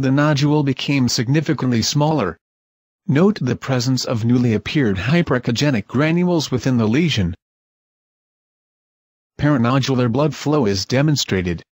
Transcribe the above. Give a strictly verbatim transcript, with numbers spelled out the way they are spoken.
the nodule became significantly smaller. Note the presence of newly appeared hyperechogenic granules within the lesion. Paranodular blood flow is demonstrated.